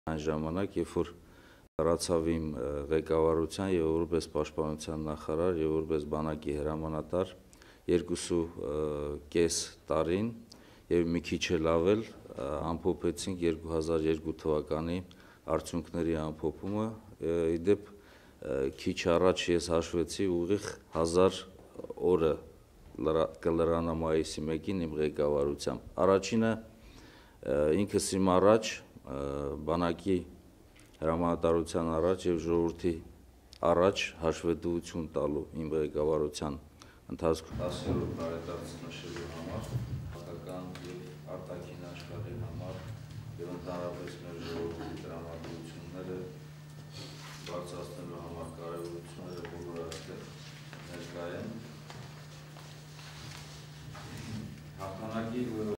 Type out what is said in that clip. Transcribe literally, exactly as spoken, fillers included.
այն ժամանակ, երբ որ լրացավ իմ ղեկավարության եւ որպես պաշտպանության նախարար եւ որպես բանակի հրամանատար երկուսու կես տարին եւ մի քիչ էլ ավել ամփոփեցինք երկու հազար երկու թվականի արդյունքների ամփոփումը իդեպ քիչ առաջ ես հաշվեցի ուղիղ հազար օրը կլրանա մայիսի մեկին իմ ղեկավարությամբ առաջինը ինքս իմ առաջ բանակի հրամանատարության առաջ եւ ժողովրդի առաջ հաշվետվություն տալու իմ ղեկավարության ընթացքում տասներորդ տարեդարձ նշելու համար հայկական եւ արտաքին աշխարհի համար եւ ընդհանրապես մեր ժողովրդի տրամադրությունները բարձրացնելու համար կարևորությունները բոլոր այստեղ ներկա են հաղթանակի